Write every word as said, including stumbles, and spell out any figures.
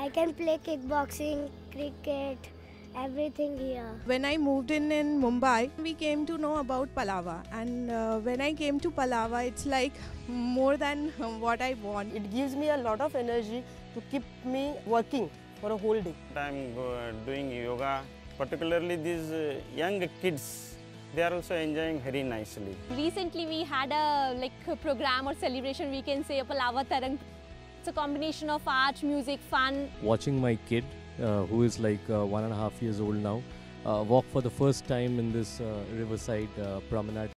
I can play kickboxing, cricket, everything here. When I moved in in Mumbai, we came to know about Palava, and uh, when I came to Palava, it's like more than what I want. It gives me a lot of energy to keep me working for a whole day. I'm uh, doing yoga, particularly these uh, young kids. They are also enjoying very nicely. Recently, we had a like a program or celebration. We can say a Palava Tarang. It's a combination of art, music, fun. Watching my kid, uh, who is like uh, one and a half years old now, uh, walk for the first time in this uh, riverside uh, promenade.